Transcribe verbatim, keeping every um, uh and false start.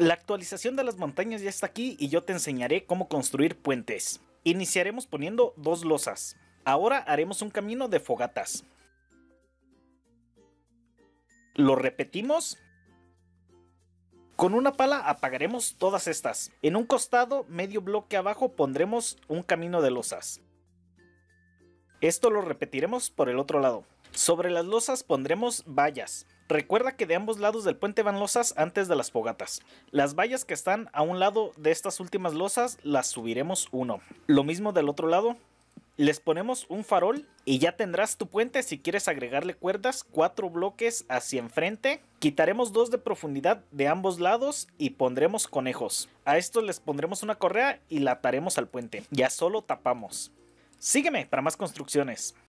La actualización de las montañas ya está aquí y yo te enseñaré cómo construir puentes. Iniciaremos poniendo dos losas. Ahora haremos un camino de fogatas. Lo repetimos. Con una pala apagaremos todas estas. En un costado, medio bloque abajo, pondremos un camino de losas. Esto lo repetiremos por el otro lado. Sobre las losas pondremos vallas. Recuerda que de ambos lados del puente van losas antes de las fogatas. Las vallas que están a un lado de estas últimas losas las subiremos uno. Lo mismo del otro lado. Les ponemos un farol y ya tendrás tu puente. Si quieres agregarle cuerdas, cuatro bloques hacia enfrente. Quitaremos dos de profundidad de ambos lados y pondremos conejos. A estos les pondremos una correa y la ataremos al puente. Ya solo tapamos. Sígueme para más construcciones.